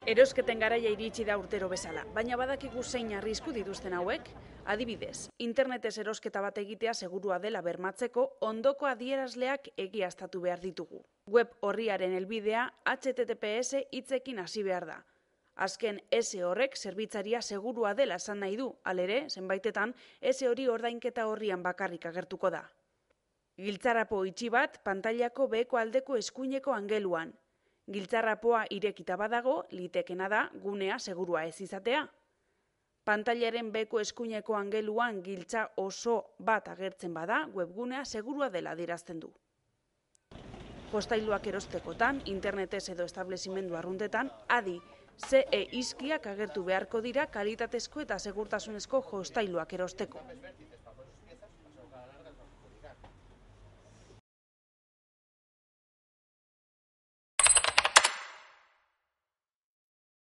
Erosketen garaia iritsi da urtero bezala, baina badakigu zein arrisku dituzten hauek? Adibidez, internetez erosketa bat egitea segurua dela bermatzeko ondoko adierazleak egiaztatu behar ditugu. Web orriaren helbidea HTTPS hitzekin hasi behar da. Azken S horrek zerbitzaria segurua dela esan nahi du, halere, zenbaitetan S hori ordainketa orrian bakarrik agertuko da. Giltzarrapo itxi bat pantailako beheko aldeko eskuineko angeluan. Giltzarrapoa irekita badago, litekena da gunea segurua ez izatea. Pantailaren beheko eskuineko angeluan giltza oso bat agertzen bada, webgunea segurua dela adierazten du. Jostailuak erostekotan, internetez edo establezimendu arruntetan, adi, CE iskiak agertu beharko dira kalitatezko eta segurtasunezko jostailuak erosteko.